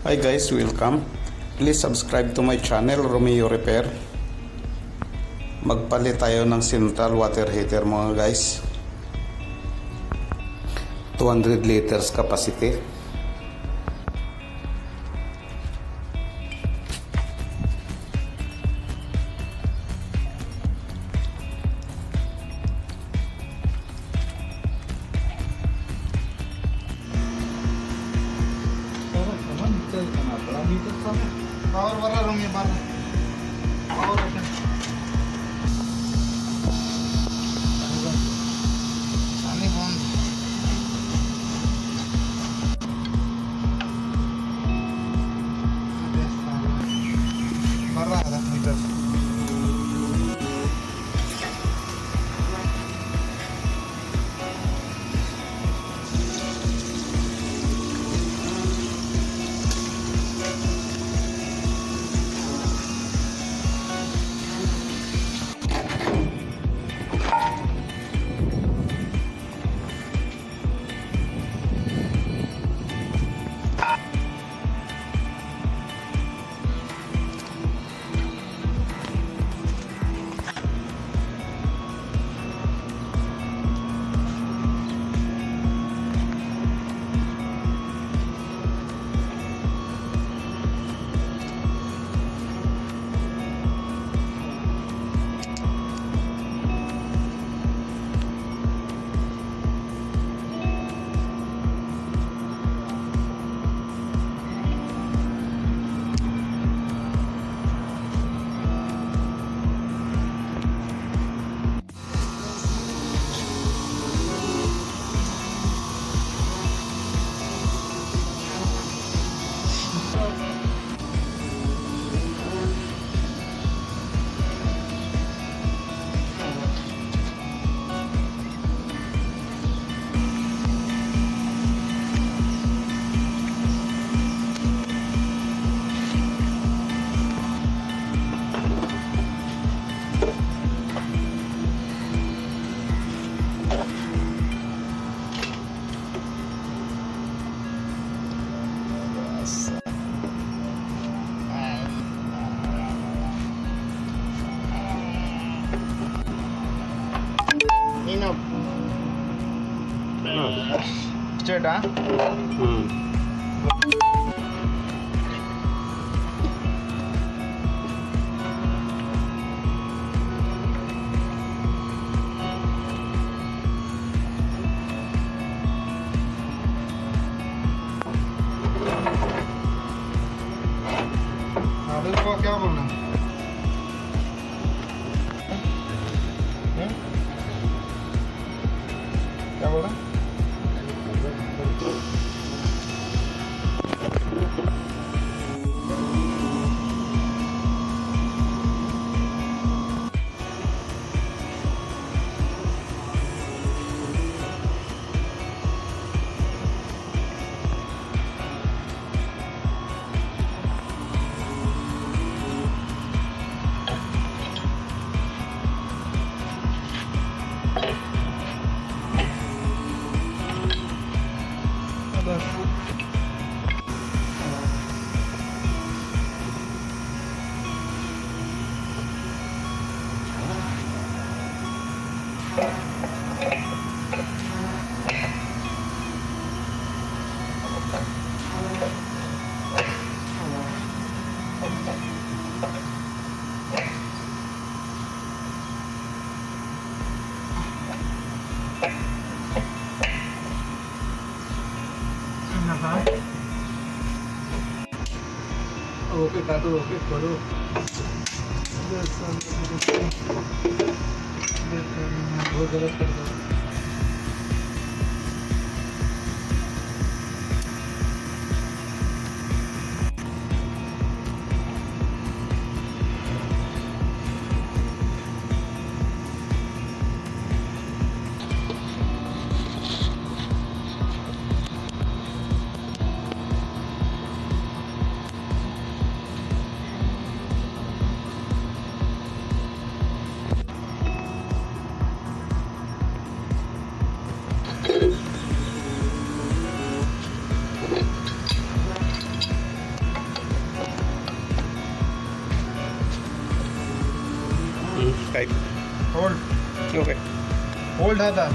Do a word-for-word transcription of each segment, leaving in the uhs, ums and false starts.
Hi guys, welcome. Please subscribe to my channel, Romeo Repair. Magpalit tayo ng central water heater mga guys. two hundred liters capacity. Power वाला room ये बार power option पानी बंद बारह हजार metre Straight, huh? Hmm. आगे को क्या बोलना? क्या बोला? ओके काटो ओके करो बहुत गलत कर दो type. Hold. Okay. Hold आता.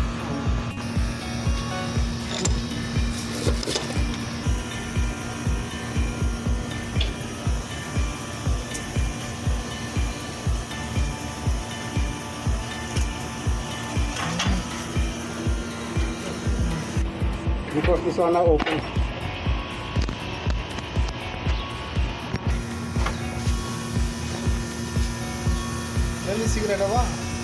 Because this one are open. Let me cigarette ava.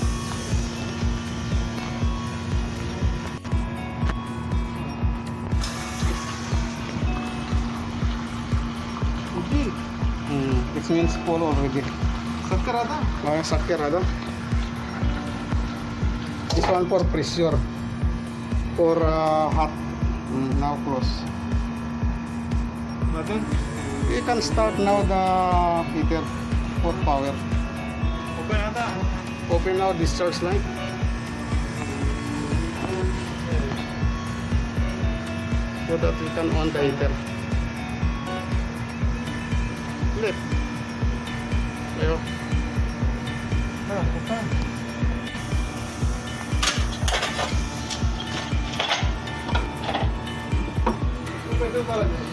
Okay. Hmm. It means full already. Sakkar आता. Oh, sakya rada. This one for pressure. For uh, hot. Mm, now close. Button. You can start now the heater for power. Open आता. Open now discharge line. So that we can on the heater. Flip. Ayo. हाँ, open. Open तो बाला जाए.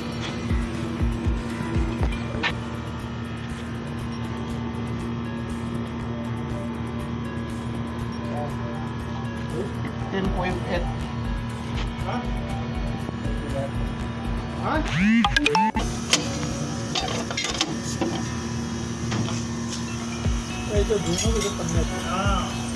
ten point eight. हाँ? हाँ? ये जो धुआं भी तो पन्ने. हाँ.